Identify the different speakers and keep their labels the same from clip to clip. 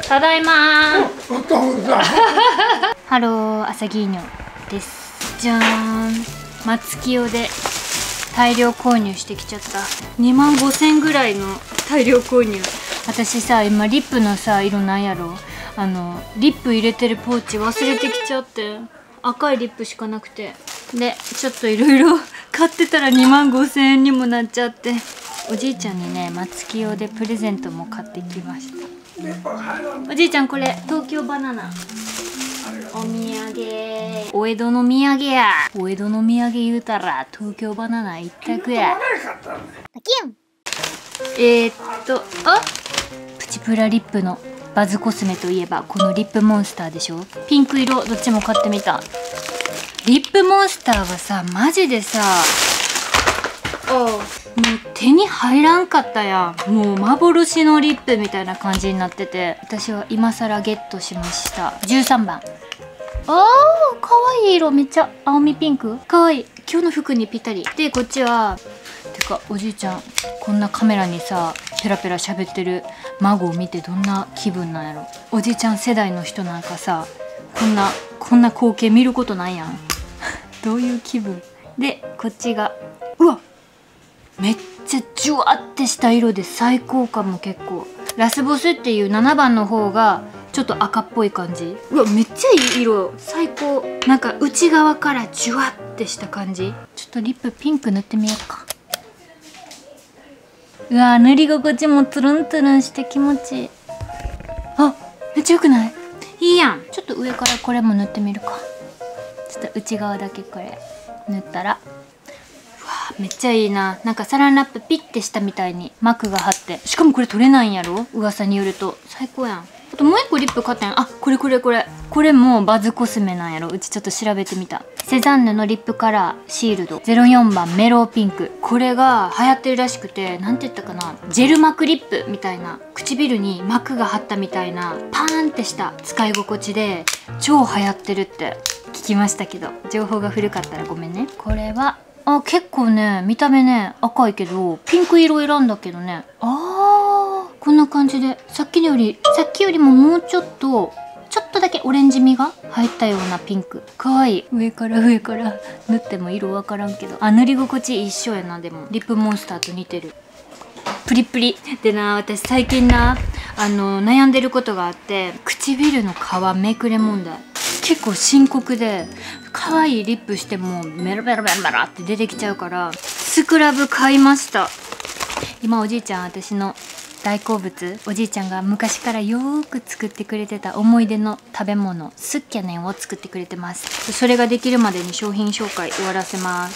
Speaker 1: ただいまー。
Speaker 2: ハロー、アサギーニョです。じゃーん。松清で大量購入してきちゃった。2万5千ぐらいの大量購入。私さ、今リップのさ、色なんやろ、リップ入れてるポーチ忘れてきちゃって、赤いリップしかなくて、でちょっといろいろ買ってたら2万5千円にもなっちゃって、おじいちゃんにね、松清でプレゼントも買ってきました。おじいちゃん、これ東京バナナお土産、お江戸の土産や。お江戸の土産言うたら東京バナナ一択や。あ、プチプラリップのバズコスメといえばこのリップモンスターでしょ。ピンク色、どっちも買ってみた。リップモンスターはさ、マジでさ、もう手に入らんかったやん。もう幻のリップみたいな感じになってて、私は今更ゲットしました。13番。かわいい色、めっちゃ青みピンク、かわいい。今日の服にぴったりで、こっちはてかおじいちゃん、こんなカメラにさペラペラ喋ってる孫を見てどんな気分なんやろ。おじいちゃん世代の人なんかさ、こんな光景見ることないやんどういう気分で、こっちが、うわ、めっちゃジュワってした色で最高かも。結構ラスボスっていう7番の方がちょっと赤っぽい感じ。うわ、めっちゃいい色、最高。なんか内側からジュワってした感じ。ちょっとリップピンク塗ってみようか。うわ、塗り心地もつるんつるんして気持ちいい。あ、めっちゃよくない？いいやん。ちょっと上からこれも塗ってみるか。ちょっと内側だけこれ塗ったら、めっちゃいいな。なんかサランラップピッてしたみたいに膜が張って、しかもこれ取れないんやろ、噂によると。最高やん。あともう一個リップ買ったんや。あ、これもバズコスメなんやろ。うちちょっと調べてみた。セザンヌのリップカラーシールド04番メローピンク。これが流行ってるらしくて、なんて言ったかな、ジェル膜リップみたいな、唇に膜が張ったみたいなパーンってした使い心地で超流行ってるって聞きましたけど、情報が古かったらごめんね。これは結構ね、見た目ね赤いけどピンク色選んだけどね、こんな感じで、さっきよりももうちょっとだけオレンジ味が入ったようなピンク。かわいい。上から塗っても色わからんけど、塗り心地一緒やな。でもリップモンスターと似てる。プリプリでな、私最近な悩んでることがあって、唇の皮めくれ問題結構深刻で、可愛いリップしてもメラメラメラメラって出てきちゃうから、スクラブ買いました。今おじいちゃん、私の大好物、おじいちゃんが昔からよーく作ってくれてた思い出の食べ物、スッキャネンを作ってくれてます。それができるまでに商品紹介終わらせます。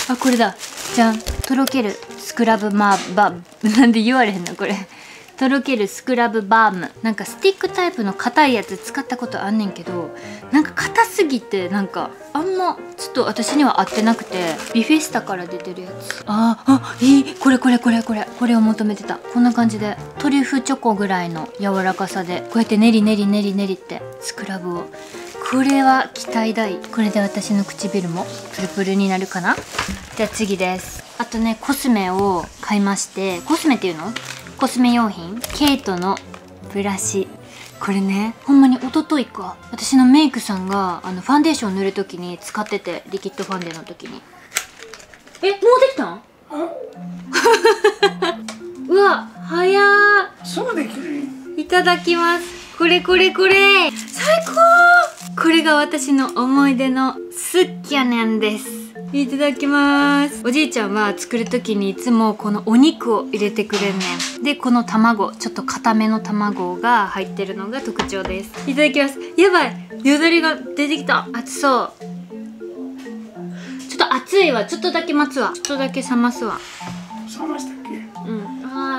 Speaker 2: これだじゃん。とろけるスクラブなんで言われへんのこれ。とろけるスクラブバーム。なんかスティックタイプの硬いやつ使ったことあんねんけど、なんか硬すぎてなんかあんまちょっと私には合ってなくて、ビフェスタから出てるやつ。いい。これを求めてた。こんな感じでトリュフチョコぐらいの柔らかさで、こうやって練りってスクラブを。これは期待大。これで私の唇もプルプルになるかな。じゃあ次です。あとね、コスメを買いまして。コスメっていうの？コスメ用品、ケイトのブラシ。これね、ほんまに一昨日か、私のメイクさんがファンデーション塗る時に使ってて、リキッドファンデの時に。もうできたん？うわ、早ー。
Speaker 3: そうできる。
Speaker 2: いただきます。これ最高。これが私の思い出のスッキャネンです。いただきます。おじいちゃんは作る時にいつもこのお肉を入れてくれんねん。で、この卵、ちょっと固めの卵が入ってるのが特徴です。いただきます。やばい、よだれが出てきた。熱そう。ちょっと熱いわ。ちょっとだけ待つわ。ちょっとだけ冷ますわ。
Speaker 3: 冷ましたっけ？
Speaker 2: うん。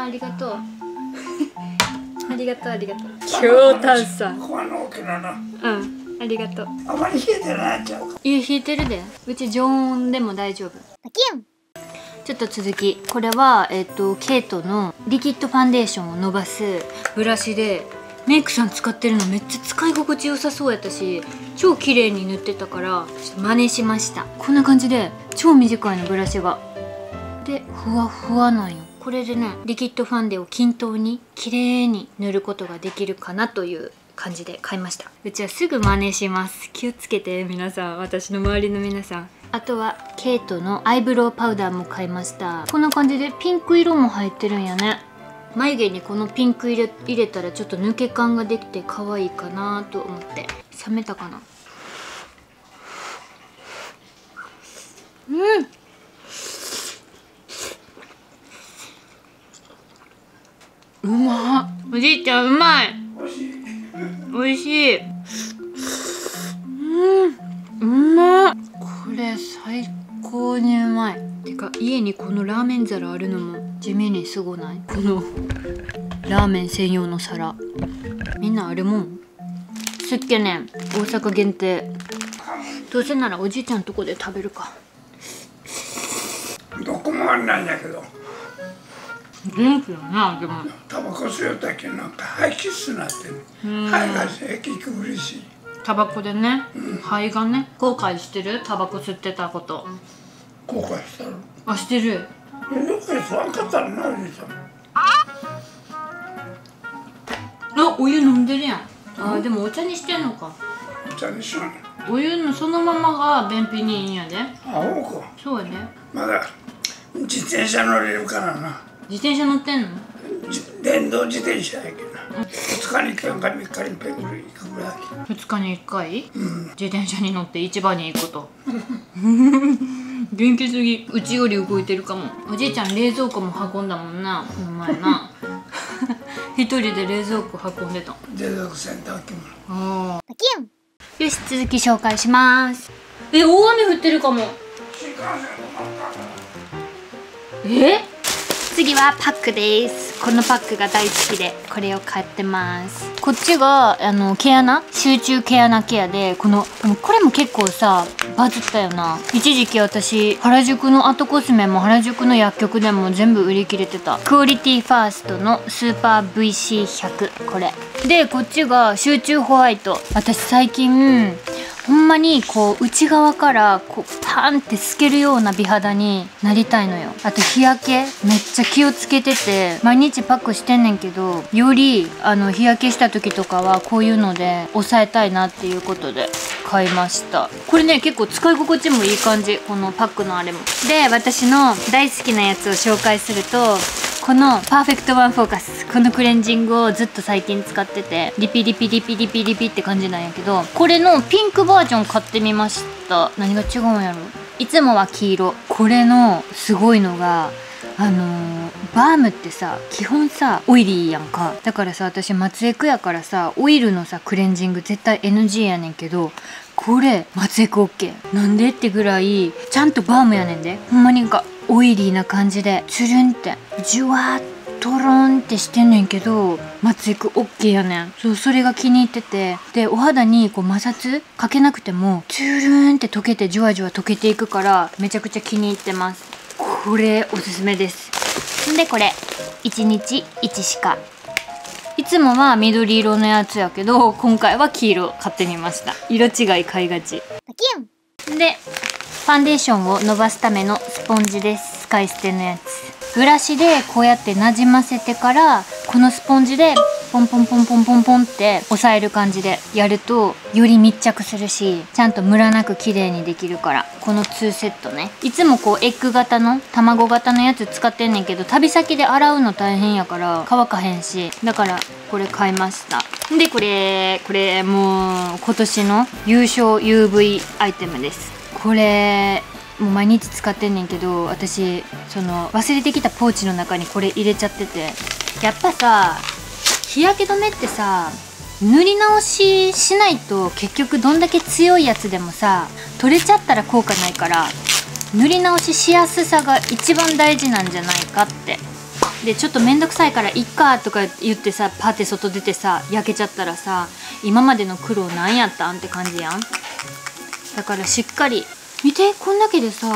Speaker 2: ありがとうありがとう強炭酸。
Speaker 3: この大きなな。
Speaker 2: ありがとう。
Speaker 3: あまり冷えてないんちゃうか。
Speaker 2: 冷えてるで。うち常温でも大丈夫。ちょっと続き。これはケイトのリキッドファンデーションを伸ばすブラシで、メイクさん使ってるのめっちゃ使い心地良さそうやったし、超綺麗に塗ってたから、ちょっと真似しました。こんな感じで超短いのブラシが。で、ふわふわなんよ。ここれでねリキッドファンデを均等に綺麗に塗ることができるかなという感じで買いました。うちはすぐ真似します。気をつけて皆さん、私の周りの皆さん。あとはケイトのアイブロウパウダーも買いました。こんな感じでピンク色も入ってるんやね。眉毛にこのピンク入れたらちょっと抜け感ができて可愛いかなと思って。冷めたかな。うまっ。おじいちゃんうまい。おいしい。うまっ。これ最高にうまい。てか家にこのラーメン皿あるのも地味にすごない？このラーメン専用の皿みんなあるもん。すっげね大阪限定。どうせならおじいちゃんとこで食べるか。
Speaker 3: どこもあんないんだけど
Speaker 2: 元気だな。でも
Speaker 3: タバコ吸うたけなんか排気質になってる。肺が息苦しい。
Speaker 2: タバコでね、肺がね後悔してる。タバコ吸ってたこと
Speaker 3: 後悔したの？
Speaker 2: あ、してる。
Speaker 3: よく吸わんかったらなおじいちゃん。
Speaker 2: あ、お湯飲んでるやん。あ、でもお茶にしてんのか。
Speaker 3: お茶にしようね。
Speaker 2: お湯のそのままが便秘にいいんやで。
Speaker 3: あ、そうか。
Speaker 2: そうやで。
Speaker 3: まだ自転車乗れるからな。
Speaker 2: 自転車乗ってんの？
Speaker 3: 電動自転車やけどな。2日に1回か3日に1回ぐらい行くぐらい。
Speaker 2: 2日に1回、自転車に乗って市場に行くこと元気すぎ。うちより動いてるかも。おじいちゃん冷蔵庫も運んだもんな、この前な一人で冷蔵庫運んでた。
Speaker 3: 冷蔵庫洗濯機も。
Speaker 2: ああ、よし、続き紹介します。大雨降ってるかも。
Speaker 3: 新幹線
Speaker 2: 次はパックです。このパックが大好きでこれを買ってます。こっちが毛穴、集中毛穴ケアで、これも結構さバズったよな。一時期私原宿のアトコスメも原宿の薬局でも全部売り切れてた。クオリティファーストのスーパー VC100、これで、こっちが集中ホワイト。私最近ほんまにこう内側からこうパンって透けるような美肌になりたいのよ。あと日焼けめっちゃ気をつけてて毎日パックしてんねんけど、より日焼けした時とかはこういうので抑えたいなっていうことで買いました。これね結構使い心地もいい感じ、このパックのあれも。で、私の大好きなやつを紹介すると、このパーフェクトワンフォーカス、このクレンジングをずっと最近使ってて、リピリピリピリピリピって感じなんやけど、これのピンクバージョン買ってみました。何が違うんやろ。いつもは黄色。これのすごいのがバームってさ基本さオイリーやんか。だからさ、私松江区やからさオイルのさクレンジング絶対 NG やねんけど、これ松江区 OK。 なんでってぐらいちゃんとバームやねんで。ほんまにオイリーな感じでチュルンってジュワートロンってしてんねんけど、松江区 OK やねん。それが気に入ってて、でお肌にこう摩擦かけなくてもチュルンって溶けてじゅわじゅわ溶けていくからめちゃくちゃ気に入ってます。これおすすめです。でこれ1日1しか、いつもは緑色のやつやけど今回は黄色買ってみました。色違い買いがち。でファンデーションを伸ばすためのスポンジです。使い捨てのやつ。ブラシでこうやってなじませてから、このスポンジでポンポンポンポンポンポンって押さえる感じでやるとより密着するし、ちゃんとムラなく綺麗にできるから。この2セットね。いつもこうエッグ型の卵型のやつ使ってんねんけど、旅先で洗うの大変やから乾かへんし、だからこれ買いました。でこれもう今年の優勝 UV アイテムです。これもう毎日使ってんねんけど、私忘れてきたポーチの中にこれ入れちゃってて、やっぱさ日焼け止めってさ塗り直ししないと結局どんだけ強いやつでもさ取れちゃったら効果ないから、塗り直ししやすさが一番大事なんじゃないかって。でちょっとめんどくさいからいっかとか言ってさパーって外出てさ焼けちゃったらさ今までの苦労なんやったんって感じやん。だからしっかり見て、こんだけでさ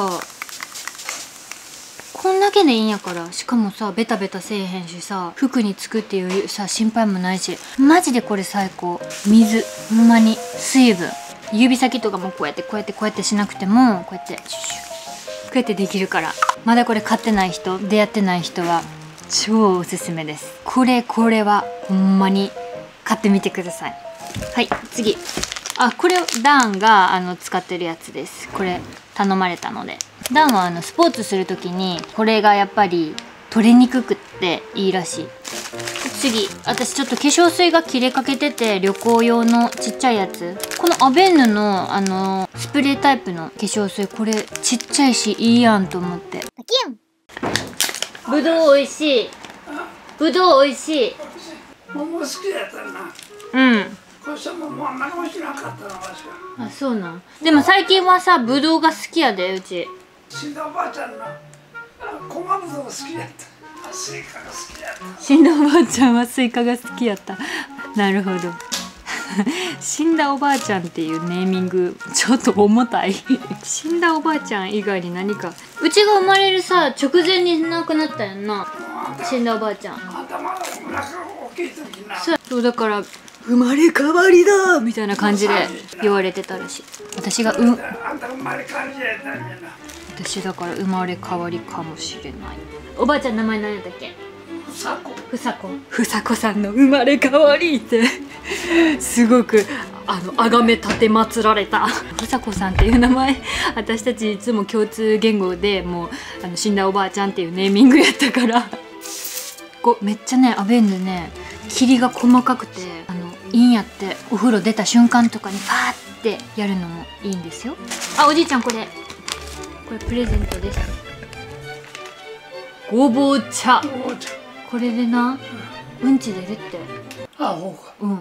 Speaker 2: こんだけでいいんやから。しかもさベタベタせえへんしさ服につくっていうさ心配もないし、マジでこれ最高。水、ほんまに水分、指先とかもこうやってしなくてもこうやってシュシュこうやってできるから。まだこれ買ってない人、出会ってない人は超おすすめです。これはほんまに買ってみてください。はい、次。これダーンが使ってるやつです。これ頼まれたので。ダーンはスポーツする時にこれがやっぱり取れにくくっていいらしい。次、私ちょっと化粧水が切れかけてて、旅行用のちっちゃいやつ、このアベンヌのスプレータイプの化粧水、これちっちゃいしいいやんと思って。ぶどうおいしい。ぶどうおいしい。
Speaker 3: 桃好きやったな。
Speaker 2: うん。
Speaker 3: こうしてももう何もしなかったのわしは。
Speaker 2: そうなん。でも最近はさ、ぶどうが好きやで、うち。
Speaker 3: 死んだおばあちゃんの小松ぶどうが好きやった。スイカが好きやった。
Speaker 2: 死んだおばあちゃんはスイカが好きやった。なるほど。死んだおばあちゃんっていうネーミングちょっと重たい。死んだおばあちゃん以外に何か、うちが生まれるさ直前に亡くなったやんな、死んだおばあちゃん。
Speaker 3: あんたまだお腹が大きい時な。
Speaker 2: そうだから生まれ変わりだみたいな感じで言われてたらしい。私が
Speaker 3: あんた生まれ変わりじゃやったんやな。
Speaker 2: 私だから生まれ変わりかもしれない。おばあちゃん名前何やったっけ？ふさこさんの生まれ変わりってすごく崇め立てまつられたふさこさんっていう名前、私たちいつも共通言語でもう死んだおばあちゃんっていうネーミングやったからめっちゃね、アベンヌね、霧が細かくていいんやって。お風呂出た瞬間とかにパーってやるのもいいんですよ。おじいちゃんこれプレゼントです。ごぼう茶。これでな、うんち出るって。
Speaker 3: ほうか。
Speaker 2: うん。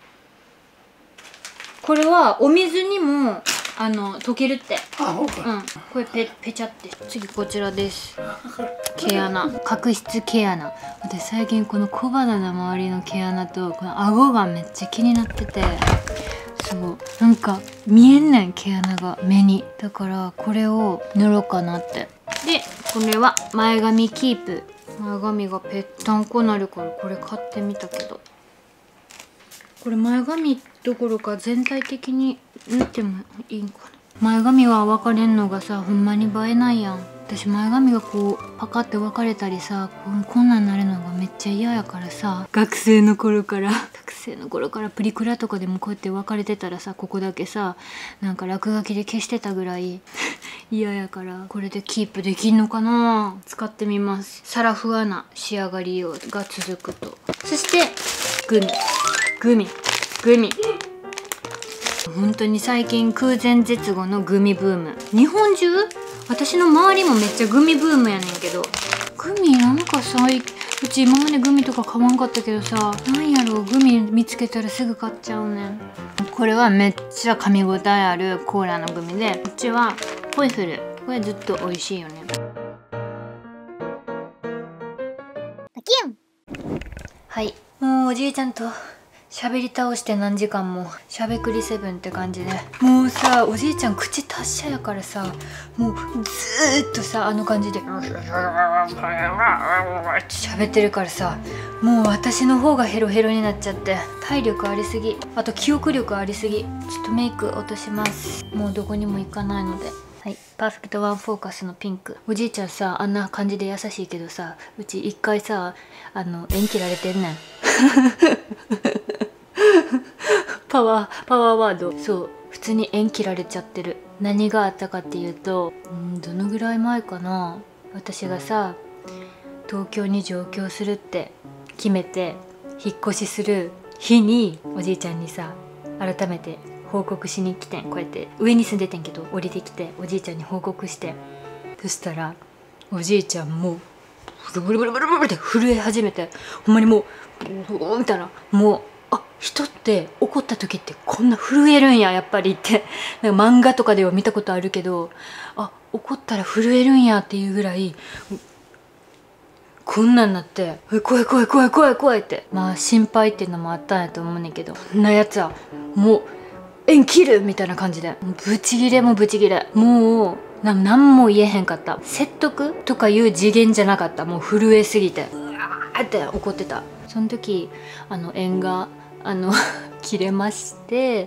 Speaker 2: これはお水にも溶けるって。
Speaker 3: ほうか。
Speaker 2: うん。これペチャって。次こちらです。毛穴、角質毛穴。私最近この小鼻の周りの毛穴とこの顎がめっちゃ気になってて、そうなんか見えんねん、毛穴が目に。だからこれを塗ろうかなって。でこれは前髪キープ。前髪がぺったんこなるからこれ買ってみたけど、これ前髪どころか全体的に塗ってもいいんかな。前髪は分かれんのがさ、ほんまに映えないやん。私前髪がこうパカって分かれたりさ、こんなんなるのがめっちゃ嫌やからさ、学生の頃からプリクラとかでもこうやって分かれてたらさ、ここだけさなんか落書きで消してたぐらい嫌やから、これでキープできんのかな。使ってみます。サラフアな仕上がりが続くと。そしてグミ本当に最近空前絶後のグミブーム。日本中、私の周りもめっちゃグミブームやねんけど、グミなんかさ、うち今までグミとか買わんかったけどさ、なんやろう、グミ見つけたらすぐ買っちゃうねん。これはめっちゃ噛み応えあるコーラのグミで、こっちはポイフル。これずっと美味しいよね。はい、もうおじいちゃんと喋り倒して何時間もしゃべくりセブンって感じで、もうさおじいちゃん口達者やからさ、もうずーっとさ感じで喋ってるからさ、もう私の方がヘロヘロになっちゃって、体力ありすぎ、あと記憶力ありすぎ。ちょっとメイク落とします。もうどこにも行かないので。はい、パーフェクトワンフォーカスのピンク。おじいちゃんさあんな感じで優しいけどさ、うち一回さ縁切られてんねん。パワーワード。そう普通に縁切られちゃってる。何があったかっていうと、どのぐらい前かな、私がさ東京に上京するって決めて引っ越しする日におじいちゃんにさ改めて報告しに来てん。こうやって上に住んでてんけど降りてきておじいちゃんに報告して、そしたらおじいちゃんもうブルブルブルブルって震え始めて、ほんまにもうみたいな、もう人って怒った時ってこんな震えるんややっぱりって、なんか漫画とかでは見たことあるけど、怒ったら震えるんやっていうぐらいこんなんなって、怖いって、まあ心配っていうのもあったんやと思うねんけど、そんなやつはもう縁切るみたいな感じでブチギレ、もう何も言えへんかった。説得とかいう次元じゃなかった。もう震えすぎてうわーって怒ってた。その時縁が切れまして、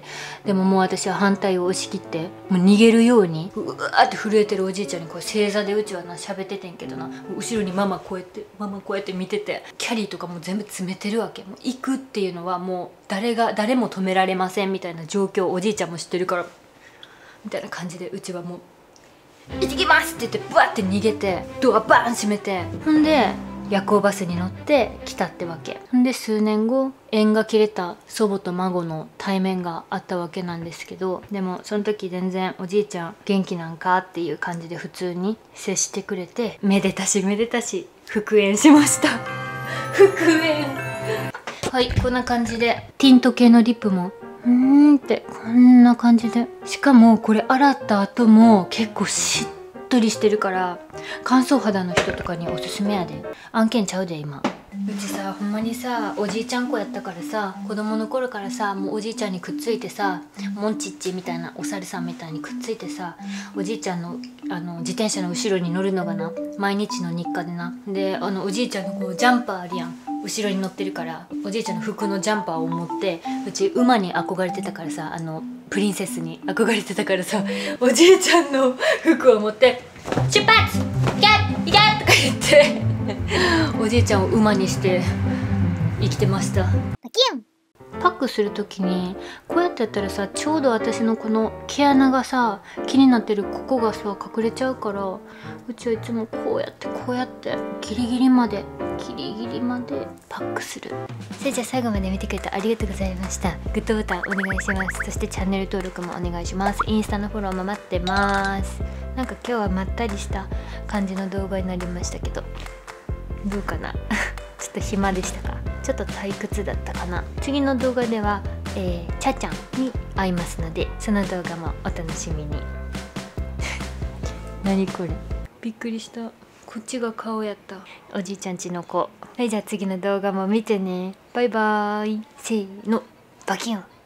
Speaker 2: でももう私は反対を押し切ってもう逃げるようにうわーって震えてるおじいちゃんにこう正座でうちはな喋っててんけどな、後ろにママこうやって見てて、キャリーとかも全部詰めてるわけ。もう行くっていうのはもう誰も止められませんみたいな状況をおじいちゃんも知ってるからみたいな感じで、うちはもう「行ってきます!」って言ってバーって逃げてドアバーン閉めて、ほんで夜行バスに乗って来たってわけ。ほんで数年後縁が切れた祖母と孫の対面があったわけなんですけど、でもその時全然おじいちゃん元気なんかっていう感じで普通に接してくれて、めでたし復縁しました復縁。はい、こんな感じでティント系のリップもってこんな感じで、しかもこれ洗った後も結構しっとりしてるから乾燥肌の人とかにおすすめやで。案件ちゃうで今。うちさほんまにさおじいちゃん子やったからさ、子供の頃からさもうおじいちゃんにくっついてさ、モンチッチみたいなお猿さんみたいにくっついてさ、おじいちゃんの自転車の後ろに乗るのがな毎日の日課でな。でおじいちゃんのこうジャンパーあるやん、後ろに乗ってるから、おじいちゃんの服のジャンパーを持って、うち馬に憧れてたからさ、プリンセスに憧れてたからさ、おじいちゃんの服を持って「出発！行け！行け！」とか言っておじいちゃんを馬にして生きてました。パックする時にこうやってやったらさ、ちょうど私のこの毛穴がさ気になってるここがさ隠れちゃうから、うちはいつもこうやってギリギリまでパックする。それじゃあ最後まで見てくれてありがとうございました。グッドボタンお願いします。そしてチャンネル登録もお願いします。インスタのフォローも待ってます。なんか今日はまったりした感じの動画になりましたけど、どうかなちょっと暇でしたか？ちょっと退屈だったかな。次の動画では、ちゃちゃんに会いますので、その動画もお楽しみに何これ、びっくりした。こっちが顔やった。おじいちゃんちの子。はい、じゃあ次の動画も見てね。バイバーイ。せーの、バキュン。